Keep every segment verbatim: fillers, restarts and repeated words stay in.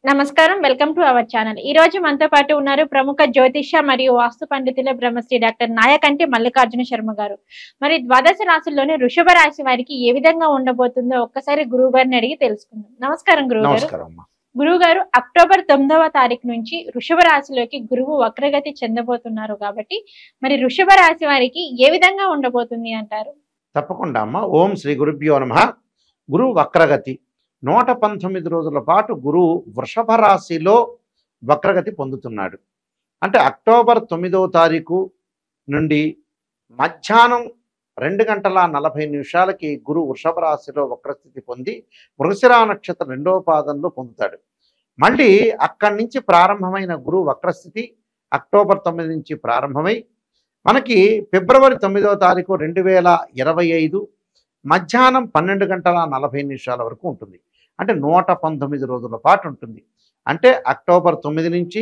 నమస్కారం. Welcome to our channel. ఈ రోజు మనతో పాటు ఉన్నారు ప్రముఖ జ్యోతిష్య మరియు వాస్తు పండితుల బ్రహ్మశ్రీ డాక్టర్ నాయకంటి మల్లికార్జున శర్మ గారు. మరి ద్వాదశ రాశుల్లోని వృషభ రాశి వారికి ఏ విధంగా ఉండబోతుందో ఒక్కసారి గురువు గారిని అడిగి తెలుసుకుందాం. నమస్కారం గురువు గారు. గురువు గారు, అక్టోబర్ తొమ్మిదవ తారీఖు నుంచి వృషభ రాశిలోకి గురువు వక్రగతి చెందబోతున్నారు కాబట్టి మరి వృషభ రాశి వారికి ఏ విధంగా ఉండబోతుంది అంటారు? తప్పకుండా అమ్మ. ఓం శ్రీ గురుభ్యో నమః. గురువు వక్రగతి నూట పంతొమ్మిది రోజుల పాటు గురువు వృషభ రాశిలో వక్రగతి పొందుతున్నాడు. అంటే అక్టోబర్ తొమ్మిదవ తారీఖు నుండి మధ్యాహ్నం రెండు గంటల నలభై నిమిషాలకి గురువు వృషభ రాశిలో వక్రస్థితి పొంది మృగశిర నక్షత్రం రెండవ పాదంలో పొందుతాడు. మళ్ళీ అక్కడి నుంచి ప్రారంభమైన గురువు వక్రస్థితి అక్టోబర్ తొమ్మిది నుంచి ప్రారంభమై మనకి ఫిబ్రవరి తొమ్మిదవ తారీఖు రెండు వేల ఇరవై ఐదు మధ్యాహ్నం పన్నెండు గంటల నలభై నిమిషాల వరకు ఉంటుంది. అంటే నూట పంతొమ్మిది రోజుల పాటు ఉంటుంది. అంటే అక్టోబర్ తొమ్మిది నుంచి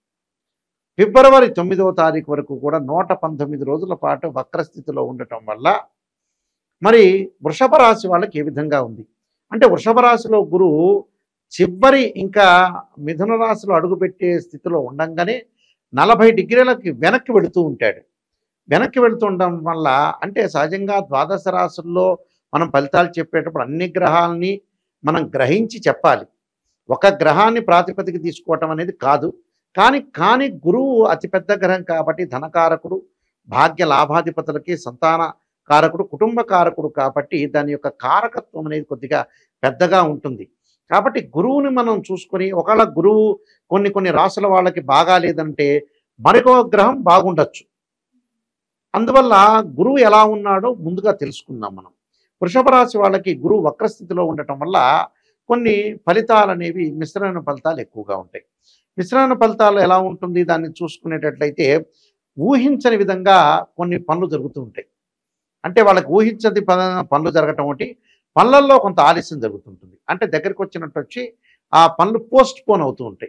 ఫిబ్రవరి తొమ్మిదవ తారీఖు వరకు కూడా నూట పంతొమ్మిది రోజుల పాటు వక్రస్థితిలో ఉండటం వల్ల మరి వృషభ రాశి వాళ్ళకి ఏ విధంగా ఉంది అంటే, వృషభ రాశిలో గురువు చివరి ఇంకా మిథున రాశిలో అడుగుపెట్టే స్థితిలో ఉండంగానే నలభై డిగ్రీలకి వెనక్కి వెళుతూ ఉంటాడు. వెనక్కి వెళుతుండడం వల్ల అంటే సహజంగా ద్వాదశ రాశుల్లో మనం ఫలితాలు చెప్పేటప్పుడు అన్ని గ్రహాలని మనం గ్రహించి చెప్పాలి. ఒక గ్రహాన్ని ప్రాతిపదిక తీసుకోవటం అనేది కాదు. కానీ కానీ గురువు అతిపెద్ద గ్రహం కాబట్టి ధనకారకుడు, భాగ్య లాభాధిపతులకి సంతాన కారకుడు, కుటుంబ కారకుడు కాబట్టి దాని యొక్క కారకత్వం అనేది కొద్దిగా పెద్దగా ఉంటుంది. కాబట్టి గురువుని మనం చూసుకొని ఒకవేళ గురువు కొన్ని కొన్ని రాశుల వాళ్ళకి బాగాలేదంటే మరొక గ్రహం బాగుండొచ్చు. అందువల్ల గురువు ఎలా ఉన్నాడో ముందుగా తెలుసుకుందాం మనం. వృషభ రాశి వాళ్ళకి గురువు వక్రస్థితిలో ఉండటం వల్ల కొన్ని ఫలితాలు అనేవి మిశ్రమ ఫలితాలు ఎక్కువగా ఉంటాయి. మిశ్రమ ఫలితాలు ఎలా ఉంటుంది దాన్ని చూసుకునేటట్లయితే ఊహించని విధంగా కొన్ని పనులు జరుగుతూ ఉంటాయి. అంటే వాళ్ళకి ఊహించని పనులు జరగటం ఒకటి, పనులలో కొంత ఆలస్యం జరుగుతుంటుంది. అంటే దగ్గరికి వచ్చినట్టు వచ్చి ఆ పనులు పోస్ట్ పోన్ అవుతూ ఉంటాయి.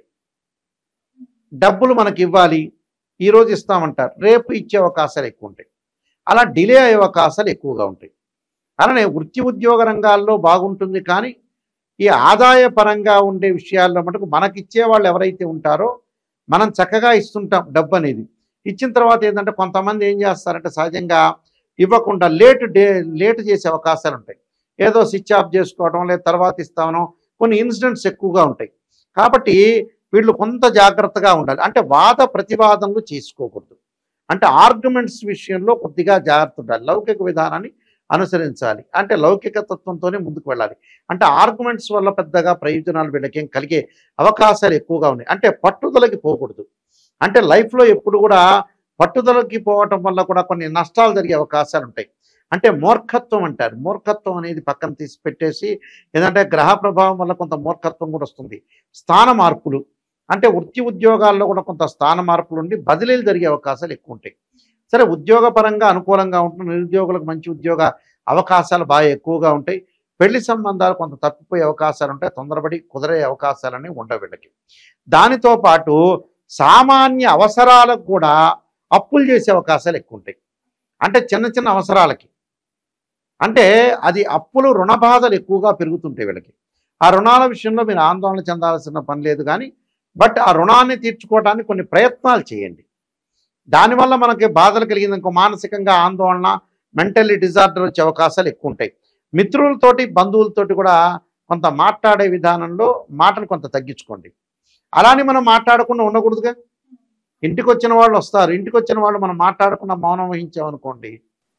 డబ్బులు మనకి ఇవ్వాలి, ఈరోజు ఇస్తామంటారు, రేపు ఇచ్చే అవకాశాలు ఎక్కువ ఉంటాయి. అలా డిలే అయ్యే అవకాశాలు ఎక్కువగా ఉంటాయి. అలానే వృత్తి ఉద్యోగ రంగాల్లో బాగుంటుంది. కానీ ఈ ఆదాయపరంగా ఉండే విషయాల్లో మటుకు మనకిచ్చే వాళ్ళు ఎవరైతే ఉంటారో మనం చక్కగా ఇస్తుంటాం డబ్బు అనేది. ఇచ్చిన తర్వాత ఏంటంటే కొంతమంది ఏం చేస్తారంటే సహజంగా ఇవ్వకుండా లేట్ డే లేట్ చేసే అవకాశాలు ఉంటాయి. ఏదో స్విచ్ ఆఫ్ చేసుకోవడం లేదా తర్వాత ఇస్తామనో కొన్ని ఇన్సిడెంట్స్ ఎక్కువగా ఉంటాయి. కాబట్టి వీళ్ళు కొంత జాగ్రత్తగా ఉండాలి. అంటే వాద ప్రతివాదనలు చేసుకోకూడదు. అంటే ఆర్గ్యుమెంట్స్ విషయంలో కొద్దిగా జాగ్రత్త ఉండాలి. లౌకిక విధానాన్ని అనుసరించాలి. అంటే లౌకిక తత్వంతోనే ముందుకు వెళ్ళాలి. అంటే ఆర్గ్యుమెంట్స్ వల్ల పెద్దగా ప్రయోజనాలు వీళ్ళకి ఏం కలిగే అవకాశాలు ఎక్కువగా ఉన్నాయి. అంటే పట్టుదలకి పోకూడదు. అంటే లైఫ్లో ఎప్పుడు కూడా పట్టుదలకి పోవటం వల్ల కూడా కొన్ని నష్టాలు జరిగే అవకాశాలు ఉంటాయి. అంటే మూర్ఖత్వం అంటారు. మూర్ఖత్వం అనేది పక్కన తీసి పెట్టేసి ఏంటంటే గ్రహ ప్రభావం వల్ల కొంత మూర్ఖత్వం కూడా వస్తుంది. స్థాన మార్పులు అంటే వృత్తి ఉద్యోగాల్లో కూడా కొంత స్థాన మార్పులు ఉండి బదిలీలు జరిగే అవకాశాలు ఎక్కువ ఉంటాయి. సరే, ఉద్యోగపరంగా అనుకూలంగా ఉంటుంది. నిరుద్యోగులకు మంచి ఉద్యోగ అవకాశాలు బాగా ఎక్కువగా ఉంటాయి. పెళ్లి సంబంధాలు కొంత తప్పిపోయే అవకాశాలు ఉంటాయి. తొందరపడి కుదిరే అవకాశాలని ఉండవు వీళ్ళకి. దానితో పాటు సామాన్య అవసరాలకు కూడా అప్పులు చేసే అవకాశాలు ఎక్కువ ఉంటాయి. అంటే చిన్న చిన్న అవసరాలకి అంటే అది అప్పులు రుణ బాధలు ఎక్కువగా పెరుగుతుంటాయి వీళ్ళకి. ఆ రుణాల విషయంలో మీరు ఆందోళన చెందాల్సిన పని లేదు. కానీ బట్ ఆ రుణాన్ని తీర్చుకోవడానికి కొన్ని ప్రయత్నాలు చేయండి. దానివల్ల మనకి బాధలు కలిగింది ఇంకో మానసికంగా ఆందోళన, మెంటల్లీ డిజార్డర్ వచ్చే అవకాశాలు ఎక్కువ ఉంటాయి. మిత్రులతోటి బంధువులతోటి కూడా కొంత మాట్లాడే విధానంలో మాటలు కొంత తగ్గించుకోండి. అలానే మనం మాట్లాడకుండా ఉండకూడదుగా. ఇంటికి వచ్చిన వాళ్ళు వస్తారు, ఇంటికి వచ్చిన వాళ్ళు మనం మాట్లాడకుండా మౌనం వహించామనుకోండి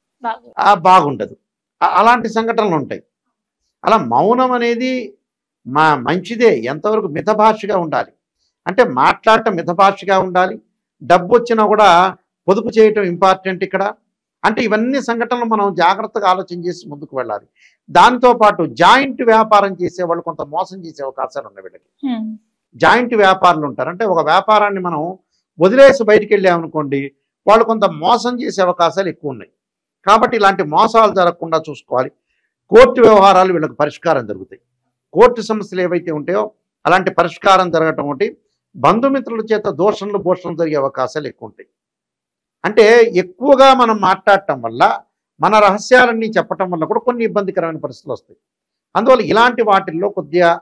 బాగుండదు. అలాంటి సంఘటనలు ఉంటాయి. అలా మౌనం అనేది మా మంచిదే, ఎంతవరకు మితభాషగా ఉండాలి. అంటే మాట్లాడటం మితభాషగా ఉండాలి. డబ్బు వచ్చినా కూడా పొదుపు చేయటం ఇంపార్టెంట్ ఇక్కడ. అంటే ఇవన్నీ సంఘటనలు మనం జాగ్రత్తగా ఆలోచన చేసి ముందుకు వెళ్ళాలి. దాంతో పాటు జాయింట్ వ్యాపారం చేసేవాళ్ళు కొంత మోసం చేసే అవకాశాలు ఉన్నాయి వీళ్ళకి. జాయింట్ వ్యాపారులు ఉంటారు. అంటే ఒక వ్యాపారాన్ని మనం వదిలేసి బయటికి వెళ్ళామనుకోండి, వాళ్ళు కొంత మోసం చేసే అవకాశాలు ఎక్కువ ఉన్నాయి. కాబట్టి ఇలాంటి మోసాలు జరగకుండా చూసుకోవాలి. కోర్టు వ్యవహారాలు వీళ్ళకి పరిష్కారం జరుగుతాయి. కోర్టు సమస్యలు ఏవైతే ఉంటాయో అలాంటి పరిష్కారం జరగటం ఒకటి. బంధుమిత్రుల చేత దోషణలు భూషణలు జరిగే అవకాశాలు ఎక్కువ ఉంటాయి. అంటే ఎక్కువగా మనం మాట్లాడటం వల్ల మన రహస్యాలన్నీ చెప్పటం వల్ల కూడా కొన్ని ఇబ్బందికరమైన పరిస్థితులు వస్తాయి. అందువల్ల ఇలాంటి వాటిల్లో కొద్దిగా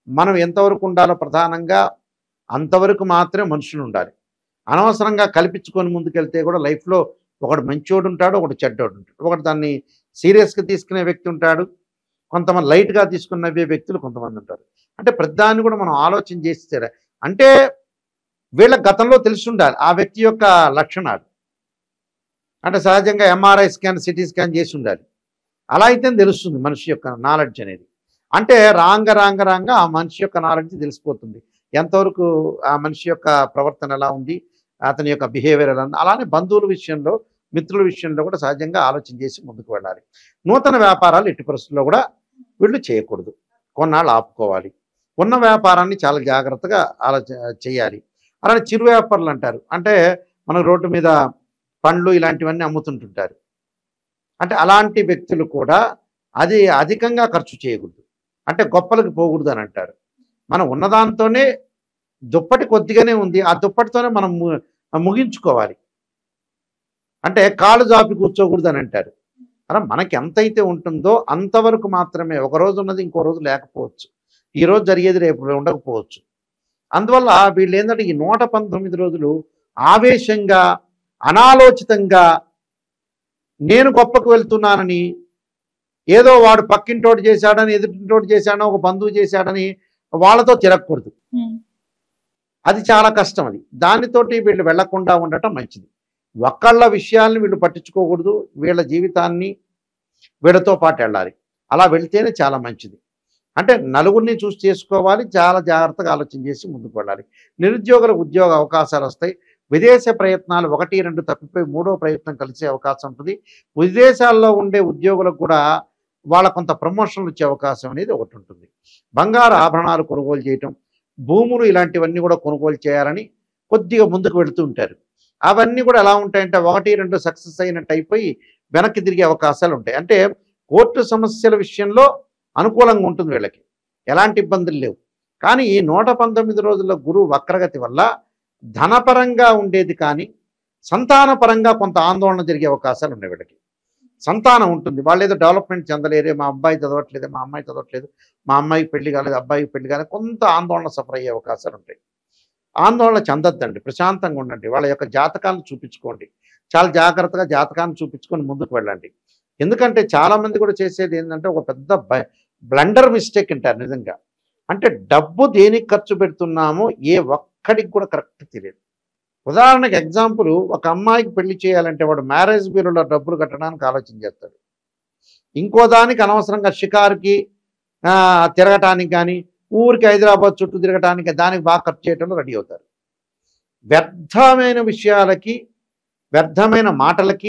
మనం ఎంతవరకు ఉండాలో ప్రధానంగా అంతవరకు మాత్రమే మనుషులు ఉండాలి. అనవసరంగా కల్పించుకొని ముందుకెళ్తే కూడా లైఫ్లో ఒకడు మంచోడు ఉంటాడు, ఒకడు చెడ్డోడు ఉంటాడు. ఒకడు దాన్ని సీరియస్గా తీసుకునే వ్యక్తి ఉంటాడు, కొంతమంది లైట్గా తీసుకుని నవ్వే వ్యక్తులు కొంతమంది ఉంటారు. అంటే ప్రతిదాన్ని కూడా మనం ఆలోచన చేస్తే అంటే వీళ్ళ గతంలో తెలిసి ఉండాలి ఆ వ్యక్తి యొక్క లక్షణాలు. అంటే సహజంగా ఎంఆర్ఐ స్కాన్, సిటీ స్కాన్ చేసి ఉండాలి. అలా అయితే తెలుస్తుంది మనిషి యొక్క నాలెడ్జ్ అనేది. అంటే రాంగ రాంగ రాంగ ఆ మనిషి యొక్క నాలెడ్జ్ తెలిసిపోతుంది, ఎంతవరకు ఆ మనిషి యొక్క ప్రవర్తన ఎలా ఉంది, అతని యొక్క బిహేవియర్ ఎలా ఉంది. అలానే బంధువుల విషయంలో, మిత్రుల విషయంలో కూడా సహజంగా ఆలోచన చేసి ముందుకు వెళ్ళాలి. నూతన వ్యాపారాలు ఎట్టి పరిస్థితుల్లో కూడా వీళ్ళు చేయకూడదు, కొన్నాళ్ళు ఆపుకోవాలి. ఉన్న వ్యాపారాన్ని చాలా జాగ్రత్తగా ఆలోచ చేయాలి. అలానే చిరు వ్యాపారులు అంటారు, అంటే మన రోడ్డు మీద పండ్లు ఇలాంటివన్నీ అమ్ముతుంటుంటారు. అంటే అలాంటి వ్యక్తులు కూడా అది అధికంగా ఖర్చు చేయకూడదు, అంటే గొప్పలకు పోకూడదు అని అంటారు. మనం ఉన్నదాంతోనే దుప్పటి కొద్దిగానే ఉంది, ఆ దుప్పటితోనే మనం ముగించుకోవాలి. అంటే కాళ్ళు జాపి కూర్చోకూడదు అని అంటారు. అలా మనకి ఎంతైతే ఉంటుందో అంతవరకు మాత్రమే. ఒక రోజు ఉన్నది ఇంకో రోజు లేకపోవచ్చు, ఈరోజు జరిగేది రేపు ఉండకపోవచ్చు. అందువల్ల వీళ్ళు ఏంటంటే ఈ నూట పంతొమ్మిది రోజులు ఆవేశంగా, అనాలోచితంగా నేను గొప్పకు వెళ్తున్నానని, ఏదో వాడు పక్కింటోటి చేశాడని, ఎదుటింటోటి చేశాడని, ఒక బంధువు చేశాడని వాళ్ళతో తిరగకూడదు. అది చాలా కష్టం. అది దానితోటి వీళ్ళు వెళ్లకుండా ఉండటం మంచిది. ఒక్కళ్ళ విషయాల్ని వీళ్ళు పట్టించుకోకూడదు, వీళ్ళ జీవితాన్ని వీళ్ళతో పాటు వెళ్ళాలి. అలా వెళ్తేనే చాలా మంచిది. అంటే నలుగురిని చూసి చేసుకోవాలి, చాలా జాగ్రత్తగా ఆలోచన చేసి ముందుకు వెళ్ళాలి. నిరుద్యోగులకు ఉద్యోగ అవకాశాలు వస్తాయి. విదేశ ప్రయత్నాలు ఒకటి రెండు తప్పిపోయి మూడో ప్రయత్నం కలిసే అవకాశం ఉంటుంది. విదేశాల్లో ఉండే ఉద్యోగులకు కూడా వాళ్ళ కొంత ప్రమోషన్లు వచ్చే అవకాశం అనేది ఒకటి ఉంటుంది. బంగారు ఆభరణాలు కొనుగోలు చేయటం, భూములు ఇలాంటివన్నీ కూడా కొనుగోలు చేయాలని కొద్దిగా ముందుకు వెళుతూ ఉంటారు. అవన్నీ కూడా ఎలా ఉంటాయంటే ఒకటి రెండు సక్సెస్ అయినట్టు అయిపోయి వెనక్కి తిరిగే అవకాశాలు ఉంటాయి. అంటే కోర్టు సమస్యల విషయంలో అనుకూలంగా ఉంటుంది, వీళ్ళకి ఎలాంటి ఇబ్బందులు లేవు. కానీ ఈ నూట పంతొమ్మిది రోజుల గురువు వక్రగతి వల్ల ధనపరంగా ఉండేది కానీ సంతానపరంగా కొంత ఆందోళన జరిగే అవకాశాలు ఉన్నాయి. వీళ్ళకి సంతానం ఉంటుంది, వాళ్ళు ఏదో డెవలప్మెంట్ చెందలేరే, మా అబ్బాయి చదవట్లేదు, మా అమ్మాయి చదవట్లేదు, మా అమ్మాయికి పెళ్లి కాలేదు, అబ్బాయికి పెళ్లి కాలేదు, కొంత ఆందోళన సఫర్ అయ్యే అవకాశాలు ఉంటాయి. ఆందోళన చెందొద్దండి, ప్రశాంతంగా ఉండండి. వాళ్ళ యొక్క జాతకాలను చూపించుకోండి, చాలా జాగ్రత్తగా జాతకాన్ని చూపించుకొని ముందుకు వెళ్ళండి. ఎందుకంటే చాలామంది కూడా చేసేది ఏంటంటే ఒక పెద్ద బ్లండర్ మిస్టేక్ అంటారు నిజంగా. అంటే డబ్బు దేనికి ఖర్చు పెడుతున్నామో ఏ ఒక్కడికి కూడా కరెక్ట్ తెలియదు. ఉదాహరణకి ఎగ్జాంపుల్, ఒక అమ్మాయికి పెళ్లి చేయాలంటే వాడు మ్యారేజ్ బ్యూరోలో డబ్బులు కట్టడానికి ఆలోచన చేస్తాడు. ఇంకో దానికి అనవసరంగా షికారుకి తిరగటానికి కానీ, ఊరికి హైదరాబాద్ చుట్టూ తిరగటానికి దానికి బాగా ఖర్చు చేయడంలో రెడీ అవుతారు. వ్యర్థమైన విషయాలకి, వ్యర్థమైన మాటలకి,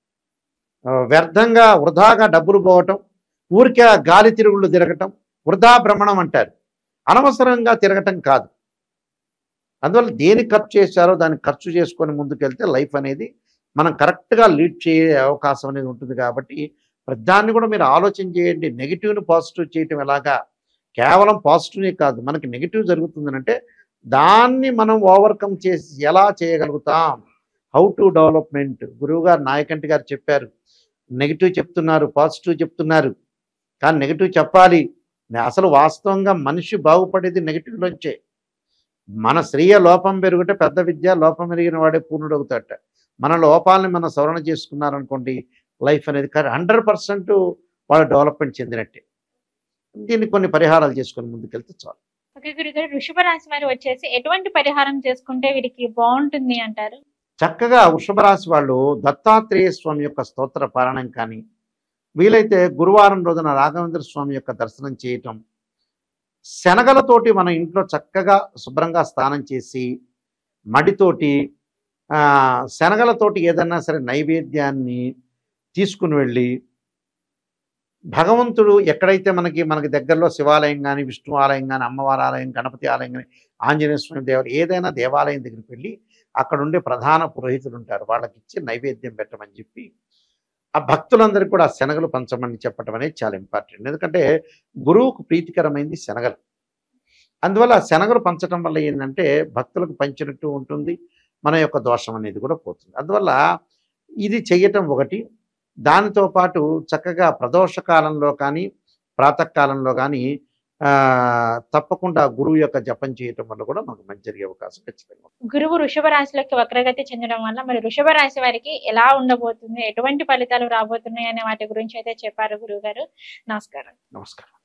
వ్యర్థంగా వృధాగా డబ్బులు పోవటం, ఊరికే గాలి తిరుగుళ్ళు తిరగటం వృధా భ్రమణం అంటారు. అనవసరంగా తిరగటం కాదు. అందువల్ల దేనికి ఖర్చు చేశారో దానికి ఖర్చు చేసుకొని ముందుకెళ్తే లైఫ్ అనేది మనం కరెక్ట్గా లీడ్ చేసే అవకాశం అనేది ఉంటుంది. కాబట్టి ప్రతిదాన్ని కూడా మీరు ఆలోచన చేయండి. నెగిటివ్ని పాజిటివ్ చేయటం ఎలాగా, కేవలం పాజిటివ్నే కాదు, మనకి నెగిటివ్ జరుగుతుందనంటే దాన్ని మనం ఓవర్కమ్ చేసి ఎలా చేయగలుగుతాం, హౌ టు డెవలప్మెంట్. గురువుగారు నాయకంటి గారు చెప్పారు, నెగిటివ్ చెప్తున్నారు, పాజిటివ్ చెప్తున్నారు, కానీ నెగిటివ్ చెప్పాలి. అసలు వాస్తవంగా మనిషి బాగుపడేది నెగిటివ్లోంచే. మన స్త్రీయ లోపం పెరుగుటే పెద్ద విద్య, లోపం పెరిగిన వాడే పూర్ణుడు అవుతాడట. మన లోపాలని మనం సవరణ చేసుకున్నారనుకోండి, లైఫ్ అనేది హండ్రెడ్ పర్సెంట్ వాళ్ళు డెవలప్మెంట్ చెందినట్టే. దీన్ని కొన్ని పరిహారాలు చేసుకొని ముందుకెళ్తే చాలు. ఓకే గురుగారు, వృషభ రాశి వారు వచ్చేసి ఎటువంటి పరిహారం చేసుకుంటే వీరికి బాగుంటుంది అంటారు? చక్కగా వృషభ రాశి వాళ్ళు దత్తాత్రేయ స్వామి యొక్క స్తోత్ర పారాయణం కానీ, వీలైతే గురువారం రోజున రాఘవేంద్ర స్వామి యొక్క దర్శనం చేయటం, శనగలతోటి మన ఇంట్లో చక్కగా శుభ్రంగా స్నానం చేసి మడితోటి శనగలతోటి ఏదన్నా సరే నైవేద్యాన్ని తీసుకుని వెళ్ళి, భగవంతుడు ఎక్కడైతే మనకి మనకి దగ్గరలో శివాలయం కానీ, విష్ణు ఆలయం కానీ, అమ్మవారి ఆలయం, గణపతి ఆలయం కానీ, ఆంజనేయ స్వామి దేవాలయం, ఏదైనా దేవాలయం దగ్గరికి వెళ్ళి అక్కడ ఉండే ప్రధాన పురోహితులు ఉంటారు, వాళ్ళకి ఇచ్చి నైవేద్యం పెట్టమని చెప్పి ఆ భక్తులందరికీ కూడా ఆ శనగలు పంచమని చెప్పడం అనేది చాలా ఇంపార్టెంట్. ఎందుకంటే గురువుకు ప్రీతికరమైంది శనగలు. అందువల్ల శనగలు పంచడం వల్ల ఏంటంటే భక్తులకు పంచినట్టు ఉంటుంది, మన యొక్క దోషం అనేది కూడా పోతుంది. అందువల్ల ఇది చెయ్యటం ఒకటి. దానితో పాటు చక్కగా ప్రదోష కాలంలో కానీ, ప్రాతకాలంలో కానీ ఆ తప్పకుండా గురువు యొక్క జపం చేయటం వల్ల కూడా మనకు మంచి జరిగే అవకాశం ఖచ్చితంగా ఉంది. గురువు వృషభ రాశిలోకి వక్రగతి చెందడం వల్ల మరి వృషభ రాశి వారికి ఎలా ఉండబోతుంది, ఎటువంటి ఫలితాలు రాబోతున్నాయి అనే వాటి గురించి అయితే చెప్పారు గురువు గారు. నమస్కారం. నమస్కారం.